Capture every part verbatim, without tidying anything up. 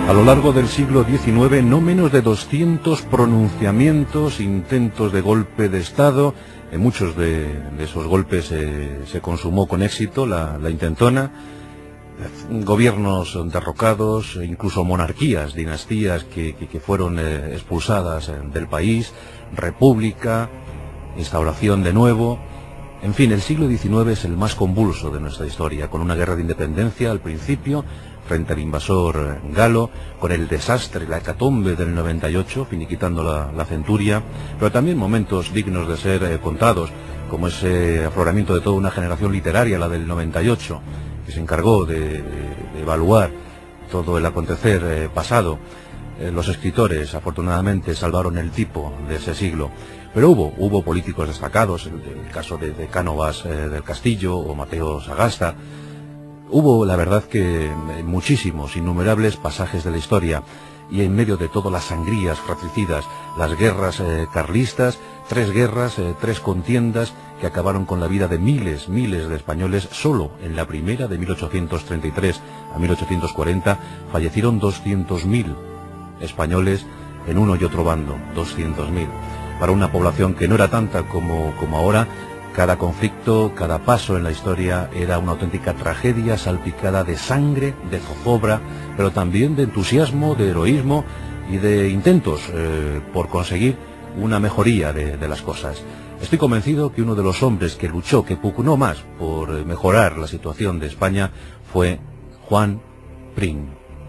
A lo largo del siglo diecinueve, no menos de doscientos pronunciamientos, intentos de golpe de Estado. En muchos de, de esos golpes eh, se consumó con éxito la, la intentona. Gobiernos derrocados, incluso monarquías, dinastías que, que, que fueron eh, expulsadas eh, del país, república, instauración de nuevo. En fin, el siglo diecinueve es el más convulso de nuestra historia, con una guerra de independencia al principio, frente al invasor galo, con el desastre, la hecatombe del noventa y ocho, finiquitando la, la centuria, pero también momentos dignos de ser eh, contados, como ese afloramiento de toda una generación literaria, la del noventa y ocho, que se encargó de, de, de evaluar todo el acontecer eh, pasado. Eh, los escritores, afortunadamente, salvaron el tipo de ese siglo, pero hubo, hubo políticos destacados, el, el caso de, de Cánovas eh, del Castillo o Mateo Sagasta. Hubo, la verdad, que muchísimos, innumerables pasajes de la historia, y en medio de todas las sangrías fratricidas, las guerras eh, carlistas, tres guerras, eh, tres contiendas que acabaron con la vida de miles, miles de españoles. Solo en la primera, de mil ochocientos treinta y tres a mil ochocientos cuarenta, fallecieron doscientos mil españoles en uno y otro bando, doscientos mil. Para una población que no era tanta como, como ahora, cada conflicto, cada paso en la historia era una auténtica tragedia salpicada de sangre, de zozobra, pero también de entusiasmo, de heroísmo y de intentos eh, por conseguir una mejoría de, de las cosas. Estoy convencido que uno de los hombres que luchó, que pugnó más por mejorar la situación de España, fue Juan Prim.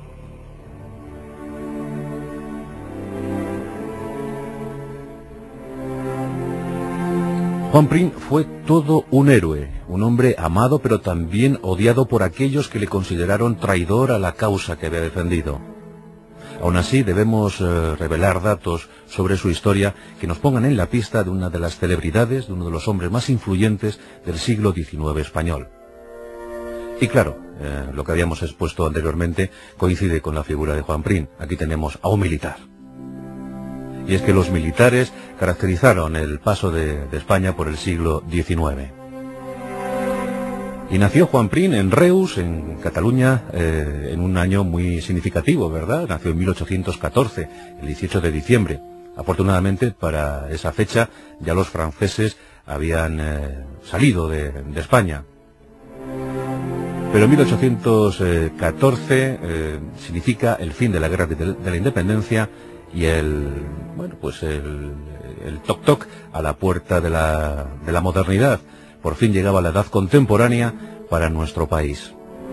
Juan Prim fue todo un héroe, un hombre amado pero también odiado por aquellos que le consideraron traidor a la causa que había defendido. Aún así, debemos eh, revelar datos sobre su historia que nos pongan en la pista de una de las celebridades, de uno de los hombres más influyentes del siglo diecinueve español. Y claro, eh, lo que habíamos expuesto anteriormente coincide con la figura de Juan Prim. Aquí tenemos a un militar. Y es que los militares caracterizaron el paso de, de España por el siglo diecinueve. Y nació Juan Prim en Reus, en Cataluña, eh, en un año muy significativo, ¿verdad? Nació en mil ochocientos catorce, el dieciocho de diciembre. Afortunadamente, para esa fecha, ya los franceses habían eh, salido de, de España. Pero mil ochocientos catorce eh, significa el fin de la guerra de, de la independencia y el, bueno, pues el, el toc toc a la puerta de la, de la modernidad. Por fin llegaba la edad contemporánea para nuestro país.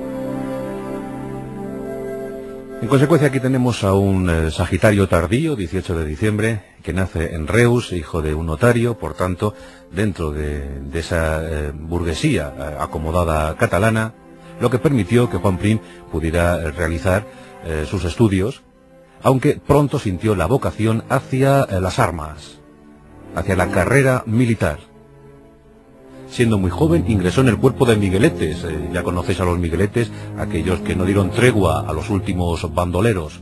En consecuencia, aquí tenemos a un eh, Sagitario tardío, dieciocho de diciembre, que nace en Reus, hijo de un notario, por tanto, dentro de, de esa eh, burguesía eh, acomodada catalana, lo que permitió que Juan Prim pudiera eh, realizar eh, sus estudios, aunque pronto sintió la vocación hacia eh, las armas, hacia la carrera militar. Siendo muy joven, ingresó en el cuerpo de migueletes. Eh, ya conocéis a los migueletes, aquellos que no dieron tregua a los últimos bandoleros.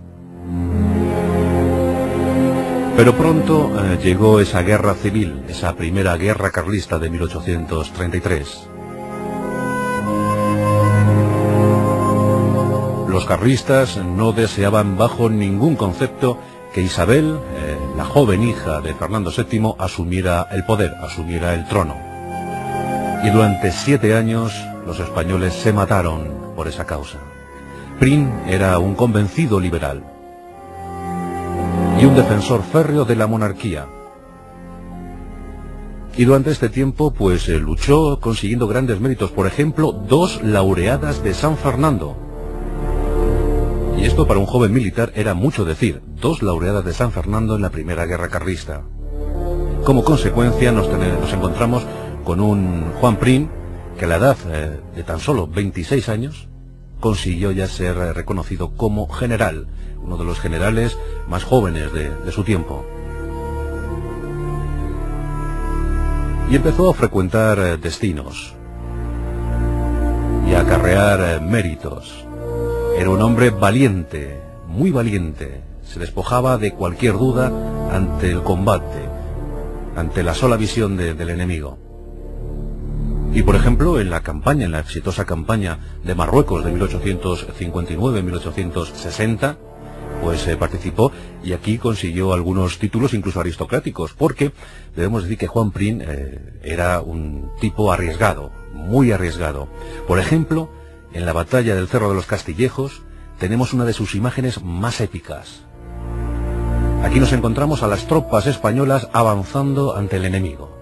Pero pronto eh, llegó esa guerra civil, esa primera guerra carlista de mil ochocientos treinta y tres. Los carlistas no deseaban bajo ningún concepto que Isabel, eh, la joven hija de Fernando séptimo, asumiera el poder, asumiera el trono. Y durante siete años los españoles se mataron por esa causa. Prim era un convencido liberal y un defensor férreo de la monarquía. Y durante este tiempo, pues, eh, luchó consiguiendo grandes méritos. Por ejemplo, dos laureadas de San Fernando. Y esto para un joven militar era mucho decir, dos laureadas de San Fernando en la primera guerra carlista. Como consecuencia nos, nos encontramos con un Juan Prim que a la edad eh, de tan solo veintiséis años consiguió ya ser eh, reconocido como general, uno de los generales más jóvenes de, de su tiempo. Y empezó a frecuentar eh, destinos y a acarrear eh, méritos. Era un hombre valiente, muy valiente. Se despojaba de cualquier duda ante el combate, ante la sola visión de, del enemigo. Y por ejemplo, en la campaña, en la exitosa campaña de Marruecos de mil ochocientos cincuenta y nueve a mil ochocientos sesenta, pues eh, participó y aquí consiguió algunos títulos incluso aristocráticos, porque debemos decir que Juan Prim eh, era un tipo arriesgado, muy arriesgado. Por ejemplo, en la batalla del Cerro de los Castillejos tenemos una de sus imágenes más épicas. Aquí nos encontramos a las tropas españolas avanzando ante el enemigo.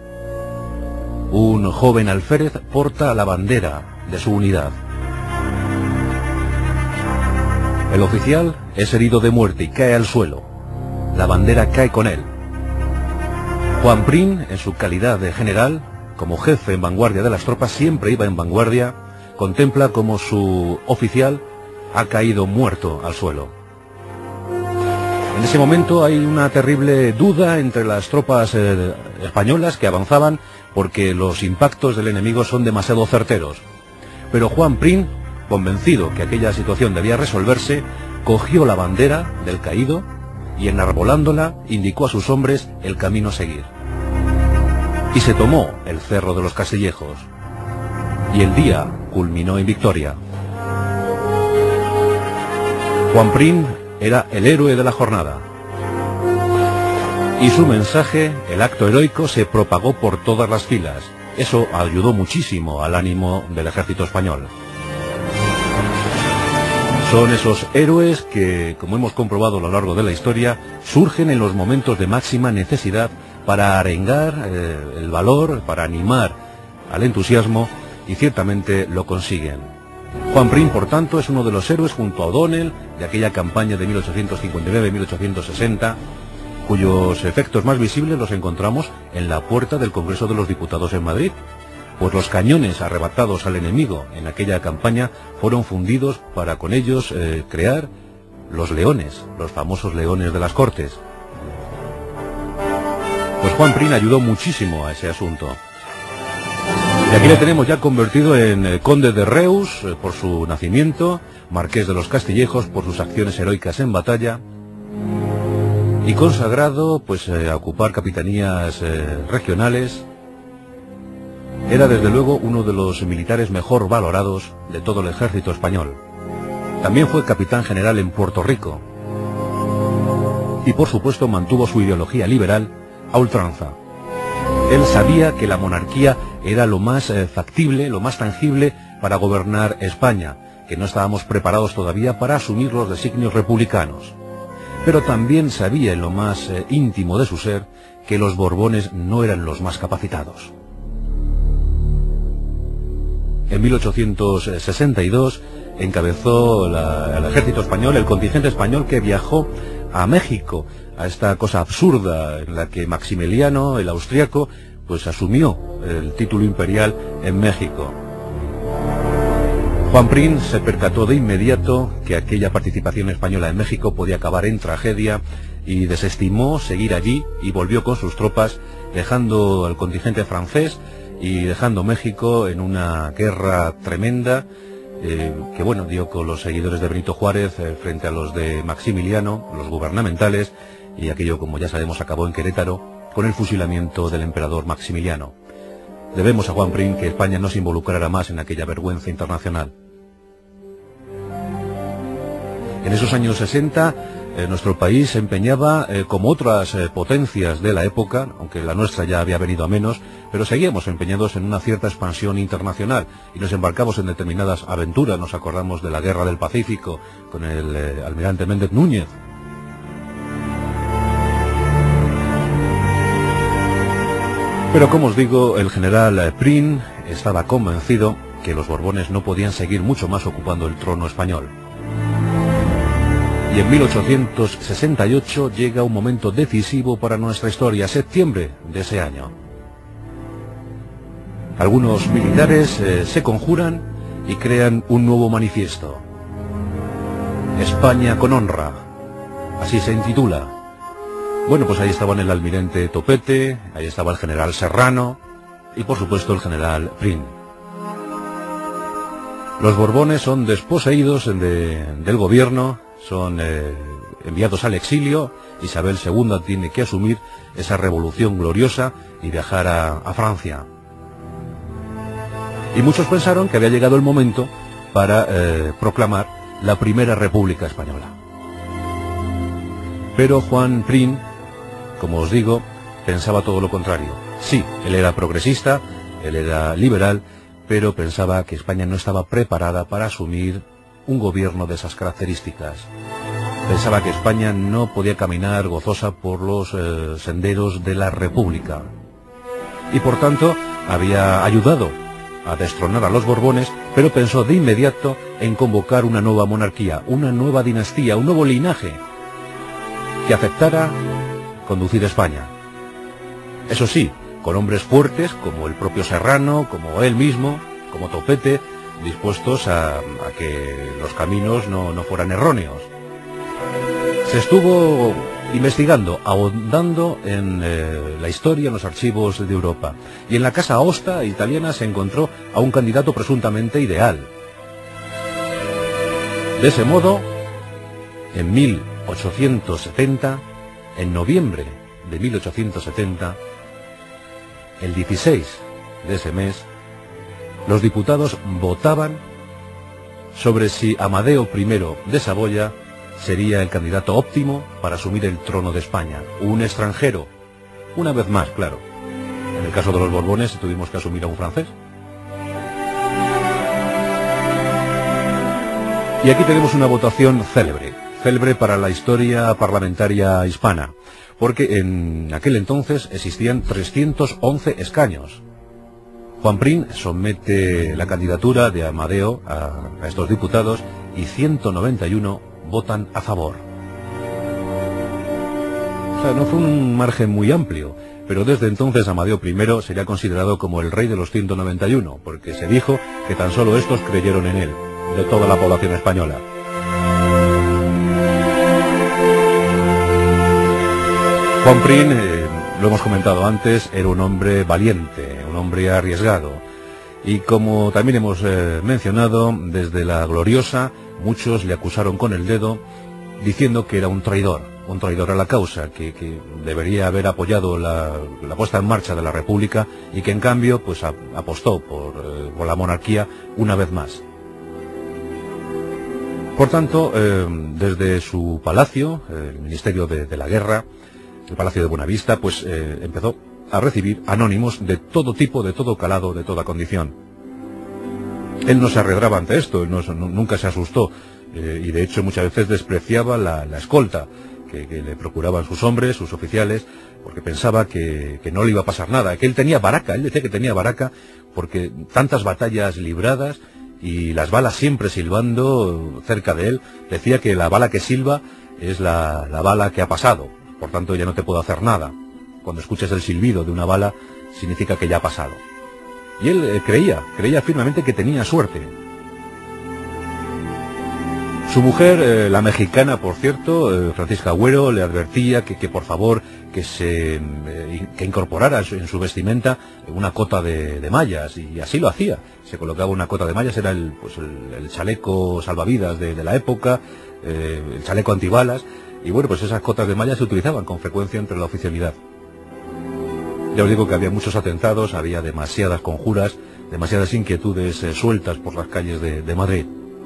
Un joven alférez porta la bandera de su unidad. El oficial es herido de muerte y cae al suelo. La bandera cae con él. Juan Prim, en su calidad de general, como jefe en vanguardia de las tropas, siempre iba en vanguardia, contempla como su oficial ha caído muerto al suelo. En ese momento hay una terrible duda entre las tropas eh, españolas que avanzaban, porque los impactos del enemigo son demasiado certeros. Pero Juan Prim, convencido que aquella situación debía resolverse, cogió la bandera del caído y, enarbolándola, indicó a sus hombres el camino a seguir. Y se tomó el Cerro de los Castillejos. Y el día culminó en victoria. Juan Prim era el héroe de la jornada. Y su mensaje, el acto heroico, se propagó por todas las filas. Eso ayudó muchísimo al ánimo del ejército español. Son esos héroes que, como hemos comprobado a lo largo de la historia, surgen en los momentos de máxima necesidad para arengar eh, el valor, para animar al entusiasmo, y ciertamente lo consiguen. Juan Prim, por tanto, es uno de los héroes junto a O'Donnell de aquella campaña de mil ochocientos cincuenta y nueve a mil ochocientos sesenta, cuyos efectos más visibles los encontramos en la puerta del Congreso de los Diputados en Madrid, pues los cañones arrebatados al enemigo en aquella campaña fueron fundidos para con ellos eh, crear los leones, los famosos leones de las Cortes. Pues Juan Prim ayudó muchísimo a ese asunto. Y aquí le tenemos ya convertido en eh, conde de Reus eh, por su nacimiento, marqués de los Castillejos por sus acciones heroicas en batalla, y consagrado pues eh, a ocupar capitanías eh, regionales. Era desde luego uno de los militares mejor valorados de todo el ejército español. También fue capitán general en Puerto Rico. Y por supuesto mantuvo su ideología liberal a ultranza. Él sabía que la monarquía era lo más eh, factible, lo más tangible para gobernar España, que no estábamos preparados todavía para asumir los designios republicanos. Pero también sabía en lo más eh, íntimo de su ser que los Borbones no eran los más capacitados. En mil ochocientos sesenta y dos encabezó la, el ejército español, el contingente español que viajó a México, a esta cosa absurda en la que Maximiliano, el austriaco, pues asumió el título imperial en México. Juan Prim se percató de inmediato que aquella participación española en México podía acabar en tragedia y desestimó seguir allí y volvió con sus tropas, dejando al contingente francés y dejando México en una guerra tremenda eh, que bueno dio con los seguidores de Benito Juárez eh, frente a los de Maximiliano, los gubernamentales, y aquello, como ya sabemos, acabó en Querétaro con el fusilamiento del emperador Maximiliano. Debemos a Juan Prim que España no se involucrara más en aquella vergüenza internacional. En esos años sesenta, eh, nuestro país se empeñaba, eh, como otras eh, potencias de la época, aunque la nuestra ya había venido a menos, pero seguíamos empeñados en una cierta expansión internacional y nos embarcamos en determinadas aventuras. Nos acordamos de la Guerra del Pacífico con el eh, almirante Méndez Núñez. Pero como os digo, el general Prim estaba convencido que los Borbones no podían seguir mucho más ocupando el trono español. Y en mil ochocientos sesenta y ocho llega un momento decisivo para nuestra historia, septiembre de ese año. Algunos militares eh, se conjuran y crean un nuevo manifiesto. España con honra, así se intitula. Bueno, pues ahí estaban el almirante Topete, ahí estaba el general Serrano y por supuesto el general Prim. Los Borbones son desposeídos de, del gobierno, son eh, enviados al exilio. Isabel segunda tiene que asumir esa revolución gloriosa y viajar a, a Francia. Y muchos pensaron que había llegado el momento para eh, proclamar la primera República Española. Pero Juan Prim, como os digo, pensaba todo lo contrario. Sí, él era progresista, él era liberal, pero pensaba que España no estaba preparada para asumir un gobierno de esas características. Pensaba que España no podía caminar gozosa por los eh, senderos de la República. Y por tanto, había ayudado a destronar a los Borbones, pero pensó de inmediato en convocar una nueva monarquía, una nueva dinastía, un nuevo linaje que aceptara conducir España. Eso sí, con hombres fuertes como el propio Serrano, como él mismo, como Topete, dispuestos a, a que los caminos no, no fueran erróneos. Se estuvo investigando, ahondando en eh, la historia, en los archivos de Europa. Y en la Casa Aosta italiana se encontró a un candidato presuntamente ideal. De ese modo, en mil ochocientos setenta, en noviembre de mil ochocientos setenta, el dieciséis de ese mes, los diputados votaban sobre si Amadeo primero de Saboya sería el candidato óptimo para asumir el trono de España. Un extranjero, una vez más, claro. En el caso de los Borbones tuvimos que asumir a un francés. Y aquí tenemos una votación célebre, célebre para la historia parlamentaria hispana, porque en aquel entonces existían trescientos once escaños. Juan Prim somete la candidatura de Amadeo a, a estos diputados y ciento noventa y uno votan a favor. O sea, no fue un margen muy amplio, pero desde entonces Amadeo primero sería considerado como el rey de los ciento noventa y uno, porque se dijo que tan solo estos creyeron en él, de toda la población española. Juan Prim, eh, lo hemos comentado antes, era un hombre valiente, un hombre arriesgado. Y como también hemos eh, mencionado, desde la Gloriosa, muchos le acusaron con el dedo, diciendo que era un traidor, un traidor a la causa, que, que debería haber apoyado la, la puesta en marcha de la República y que en cambio pues a, apostó por, eh, por la monarquía una vez más. Por tanto, eh, desde su palacio, el Ministerio de, de la Guerra, el Palacio de Buenavista, pues eh, empezó a recibir anónimos de todo tipo, de todo calado, de toda condición. Él no se arredraba ante esto, él no, no, nunca se asustó, eh, y de hecho muchas veces despreciaba la, la escolta que, que le procuraban sus hombres, sus oficiales, porque pensaba que, que no le iba a pasar nada, que él tenía baraca, él decía que tenía baraca porque tantas batallas libradas y las balas siempre silbando cerca de él, decía que la bala que silba es la, la bala que ha pasado, por tanto ya no te puedo hacer nada. Cuando escuches el silbido de una bala significa que ya ha pasado. Y él eh, creía, creía firmemente que tenía suerte. Su mujer, eh, la mexicana, por cierto, eh, Francisca Agüero, le advertía que, que por favor que se eh, que incorporara en su, en su vestimenta una cota de, de mallas, y así lo hacía. Se colocaba una cota de mallas, era el, pues el, el chaleco salvavidas de, de la época, eh, el chaleco antibalas, y bueno, pues esas cotas de mallas se utilizaban con frecuencia entre la oficialidad. Ya os digo que había muchos atentados, había demasiadas conjuras, demasiadas inquietudes eh, sueltas por las calles de, de Madrid.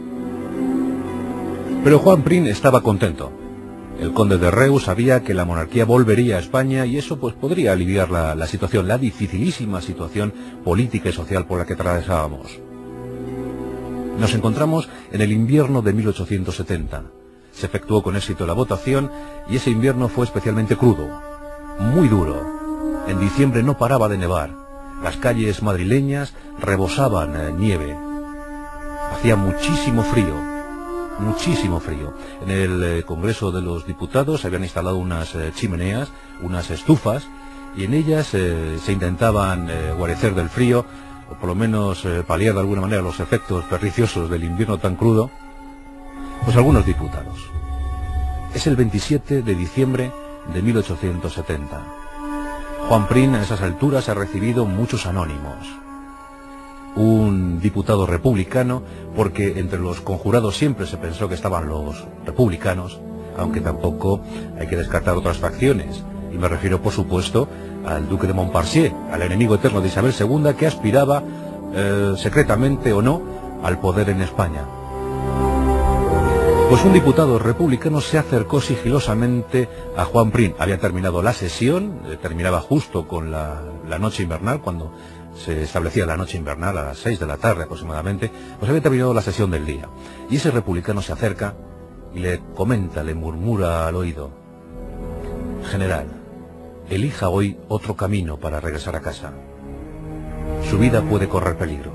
Pero Juan Prim estaba contento. El conde de Reus sabía que la monarquía volvería a España y eso pues podría aliviar la, la situación, la dificilísima situación política y social por la que atravesábamos. Nos encontramos en el invierno de mil ochocientos setenta. Se efectuó con éxito la votación y ese invierno fue especialmente crudo, muy duro. En diciembre no paraba de nevar. Las calles madrileñas rebosaban eh, nieve. Hacía muchísimo frío, muchísimo frío. En el eh, Congreso de los Diputados se habían instalado unas eh, chimeneas, unas estufas, y en ellas eh, se intentaban eh, guarecer del frío, o por lo menos eh, paliar de alguna manera los efectos perniciosos del invierno tan crudo, pues algunos diputados. Es el veintisiete de diciembre de mil ochocientos setenta. Juan Prim a esas alturas ha recibido muchos anónimos. Un diputado republicano, porque entre los conjurados siempre se pensó que estaban los republicanos, aunque tampoco hay que descartar otras facciones, y me refiero por supuesto al duque de Montpensier, al enemigo eterno de Isabel segunda, que aspiraba, eh, secretamente o no, al poder en España. Pues un diputado republicano se acercó sigilosamente a Juan Prim. Había terminado la sesión, eh, terminaba justo con la, la noche invernal, cuando se establecía la noche invernal a las seis de la tarde aproximadamente, pues había terminado la sesión del día. Y ese republicano se acerca y le comenta, le murmura al oído: general, elija hoy otro camino para regresar a casa. Su vida puede correr peligro.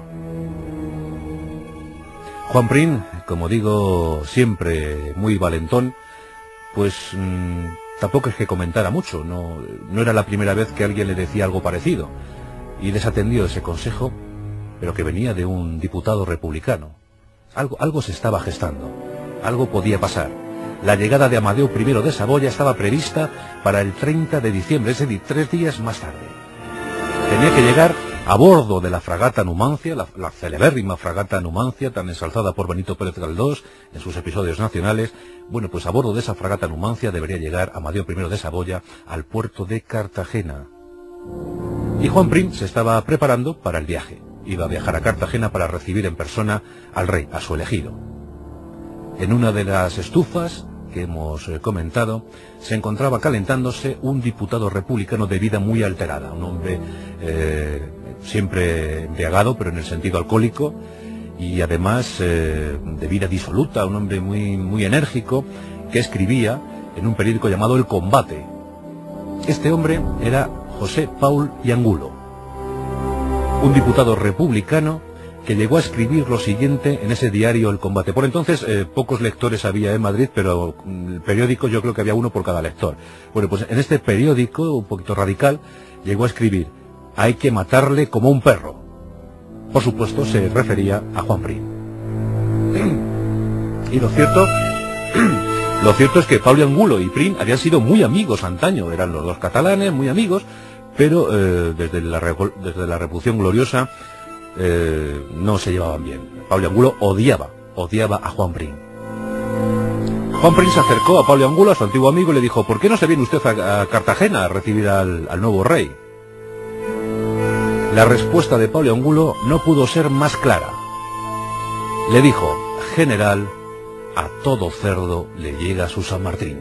Juan Prim, como digo, siempre muy valentón, pues mmm, tampoco es que comentara mucho, no, no era la primera vez que alguien le decía algo parecido, y desatendió ese consejo, pero que venía de un diputado republicano. Algo, algo se estaba gestando, algo podía pasar. La llegada de Amadeo primero de Saboya estaba prevista para el treinta de diciembre, es decir, tres días más tarde. Tenía que llegar a bordo de la fragata Numancia, la, la celebérrima fragata Numancia, tan ensalzada por Benito Pérez Galdós en sus episodios nacionales. Bueno, pues a bordo de esa fragata Numancia debería llegar Amadeo primero de Saboya al puerto de Cartagena. Y Juan Prim se estaba preparando para el viaje. Iba a viajar a Cartagena para recibir en persona al rey, a su elegido. En una de las estufas que hemos eh, comentado, se encontraba calentándose un diputado republicano de vida muy alterada, un hombre eh, siempre embriagado, pero en el sentido alcohólico, y además eh, de vida disoluta, un hombre muy, muy enérgico, que escribía en un periódico llamado El Combate. Este hombre era José Paul y Angulo, un diputado republicano que llegó a escribir lo siguiente en ese diario El Combate. Por entonces eh, pocos lectores había en Madrid, pero el periódico yo creo que había uno por cada lector. Bueno, pues en este periódico, un poquito radical, llegó a escribir: hay que matarle como un perro. Por supuesto se refería a Juan Prim. Y lo cierto, lo cierto es que Paul Angulo y Prim habían sido muy amigos antaño, eran los dos catalanes, muy amigos, pero eh, desde, la, desde la Revolución Gloriosa Eh, no se llevaban bien. Paul Angulo odiaba, odiaba a Juan Prim. Juan Prim se acercó a Paul Angulo, a su antiguo amigo, y le dijo: ¿por qué no se viene usted a, a Cartagena a recibir al, al nuevo rey? La respuesta de Paul Angulo no pudo ser más clara. Le dijo: general, a todo cerdo le llega su San Martín.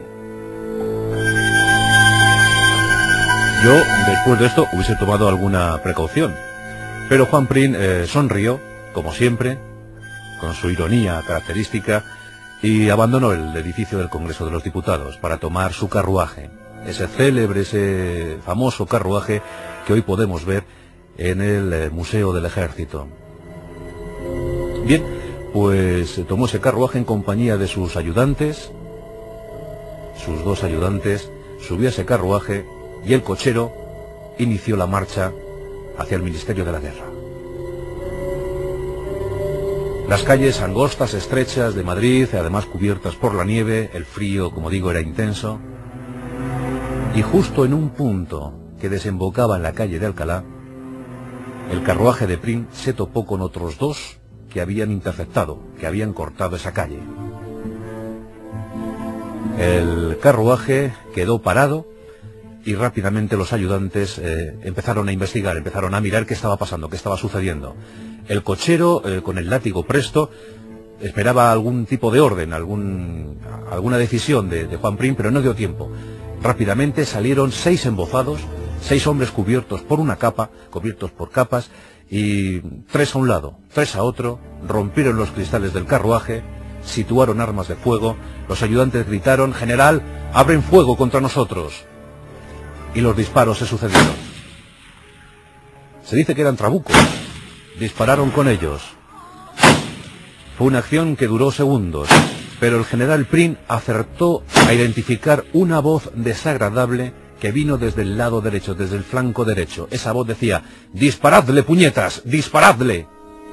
Yo, después de esto, hubiese tomado alguna precaución. Pero Juan Prim eh, sonrió, como siempre, con su ironía característica, y abandonó el edificio del Congreso de los Diputados para tomar su carruaje, ese célebre, ese famoso carruaje que hoy podemos ver en el eh, Museo del Ejército. Bien, pues tomó ese carruaje en compañía de sus ayudantes, sus dos ayudantes, subió a ese carruaje y el cochero inició la marcha hacia el Ministerio de la Guerra. Las calles angostas, estrechas de Madrid, además cubiertas por la nieve, el frío, como digo, era intenso, y justo en un punto que desembocaba en la calle de Alcalá, el carruaje de Prim se topó con otros dos que habían interceptado, que habían cortado esa calle. El carruaje quedó parado y rápidamente los ayudantes eh, empezaron a investigar, empezaron a mirar qué estaba pasando, qué estaba sucediendo. El cochero, eh, con el látigo presto, esperaba algún tipo de orden, algún, alguna decisión de, de Juan Prim, pero no dio tiempo. Rápidamente salieron seis embozados, seis hombres cubiertos por una capa, cubiertos por capas, y tres a un lado, tres a otro, rompieron los cristales del carruaje, situaron armas de fuego, los ayudantes gritaron: general, abren fuego contra nosotros. Y los disparos se sucedieron. Se dice que eran trabucos. Dispararon con ellos. Fue una acción que duró segundos, pero el general Prim acertó a identificar una voz desagradable que vino desde el lado derecho, desde el flanco derecho. Esa voz decía: ¡disparadle, puñetas! ¡Disparadle!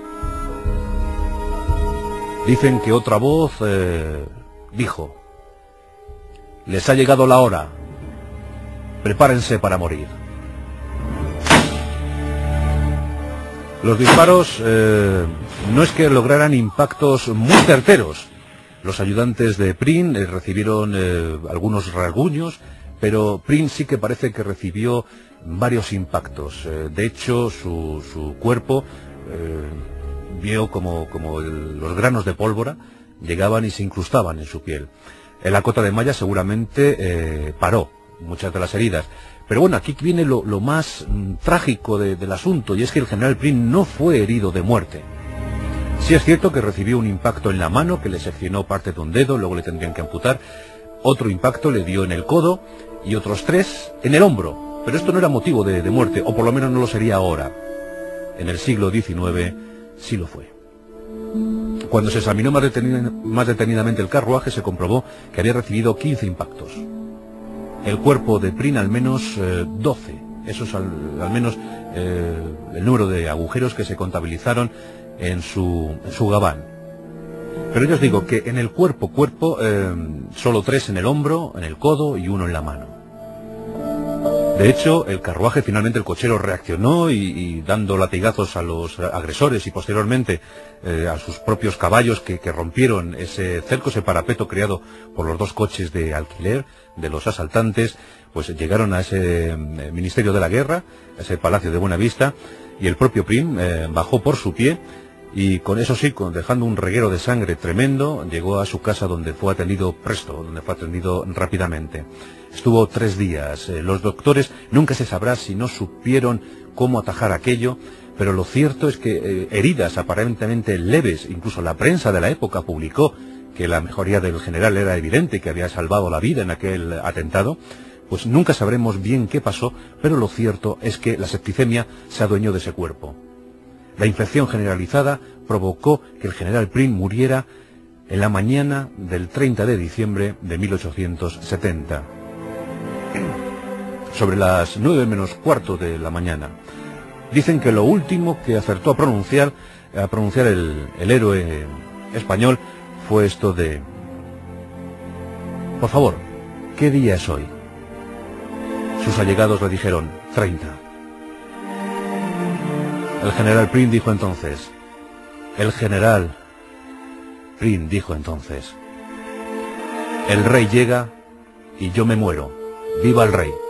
Dicen que otra voz eh, dijo: les ha llegado la hora. Prepárense para morir. Los disparos eh, no es que lograran impactos muy certeros. Los ayudantes de Prim eh, recibieron eh, algunos rasguños, pero Prim sí que parece que recibió varios impactos. Eh, de hecho, su, su cuerpo eh, vio como, como el, los granos de pólvora llegaban y se incrustaban en su piel. En la cota de malla seguramente eh, paró muchas de las heridas. Pero bueno, aquí viene lo, lo más mm, trágico de, del asunto, y es que el general Prim no fue herido de muerte. Sí es cierto que recibió un impacto en la mano que le seccionó parte de un dedo, luego le tendrían que amputar. Otro impacto le dio en el codo y otros tres en el hombro. Pero esto no era motivo de, de muerte, o por lo menos no lo sería ahora. En el siglo diecinueve sí lo fue. Cuando se examinó más, detenida, más detenidamente el carruaje, se comprobó que había recibido quince impactos. El cuerpo de Prim al menos eh, doce. Eso es al, al menos eh, el número de agujeros que se contabilizaron en su, en su gabán. Pero yo os digo que en el cuerpo, cuerpo, eh, solo tres en el hombro, en el codo y uno en la mano. De hecho, el carruaje, finalmente el cochero reaccionó y, y dando latigazos a los agresores y posteriormente eh, a sus propios caballos que, que rompieron ese cerco, ese parapeto creado por los dos coches de alquiler de los asaltantes, pues llegaron a ese eh, Ministerio de la Guerra, a ese Palacio de Buenavista, y el propio Prim eh, bajó por su pie y con eso sí, con, dejando un reguero de sangre tremendo, llegó a su casa donde fue atendido presto, donde fue atendido rápidamente. Estuvo tres días. Eh, los doctores nunca se sabrá si no supieron cómo atajar aquello, pero lo cierto es que eh, heridas aparentemente leves, incluso la prensa de la época publicó que la mejoría del general era evidente, que había salvado la vida en aquel atentado, pues nunca sabremos bien qué pasó, pero lo cierto es que la septicemia se adueñó de ese cuerpo. La infección generalizada provocó que el general Prim muriera en la mañana del treinta de diciembre de mil ochocientos setenta. Sobre las nueve menos cuarto de la mañana. Dicen que lo último que acertó a pronunciar, a pronunciar el, el héroe español fue esto de: por favor, ¿qué día es hoy? Sus allegados le dijeron: treinta. El general Prim dijo entonces, el general Prim dijo entonces, el rey llega y yo me muero. ¡Viva el rey!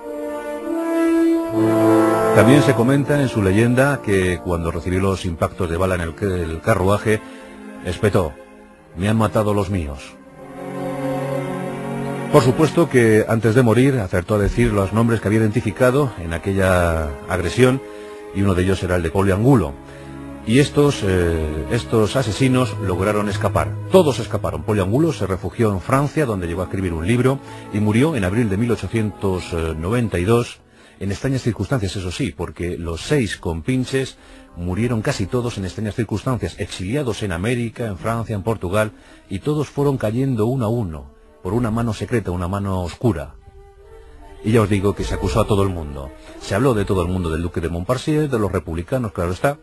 También se comenta en su leyenda que cuando recibió los impactos de bala en el, el carruaje, espetó: me han matado los míos. Por supuesto que antes de morir acertó a decir los nombres que había identificado en aquella agresión, y uno de ellos era el de Pollo Angulo. Y estos, eh, estos asesinos lograron escapar. Todos escaparon. Pollo Angulo se refugió en Francia, donde llegó a escribir un libro, y murió en abril de mil ochocientos noventa y dos, en extrañas circunstancias, eso sí, porque los seis compinches murieron casi todos en extrañas circunstancias, exiliados en América, en Francia, en Portugal, y todos fueron cayendo uno a uno, por una mano secreta, una mano oscura. Y ya os digo que se acusó a todo el mundo. Se habló de todo el mundo, del duque de Montpensier, de los republicanos, claro está.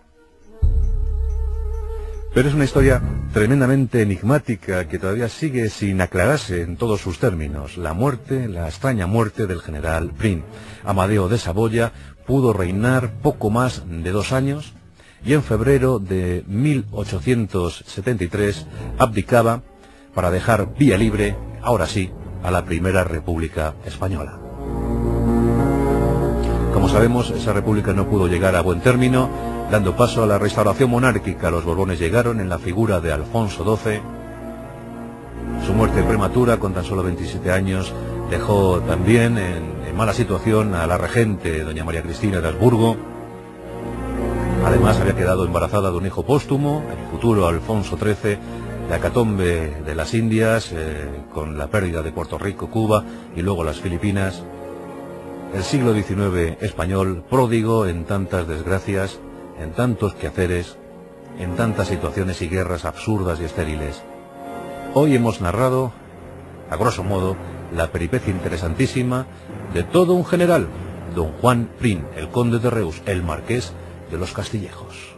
Pero es una historia tremendamente enigmática que todavía sigue sin aclararse en todos sus términos. La muerte, la extraña muerte del general Prim. Amadeo de Saboya pudo reinar poco más de dos años y en febrero de mil ochocientos setenta y tres abdicaba para dejar vía libre, ahora sí, a la Primera República Española. Como sabemos, esa república no pudo llegar a buen término, dando paso a la restauración monárquica. Los Borbones llegaron en la figura de Alfonso doce. Su muerte prematura, con tan solo veintisiete años, dejó también en, en mala situación a la regente, doña María Cristina de Habsburgo. Además, había quedado embarazada de un hijo póstumo, el futuro Alfonso trece, la hecatombe de las Indias, eh, con la pérdida de Puerto Rico, Cuba y luego las Filipinas. El siglo diecinueve español, pródigo en tantas desgracias, en tantos quehaceres, en tantas situaciones y guerras absurdas y estériles. Hoy hemos narrado, a grosso modo, la peripecia interesantísima de todo un general, don Juan Prim, el conde de Reus, el marqués de los Castillejos.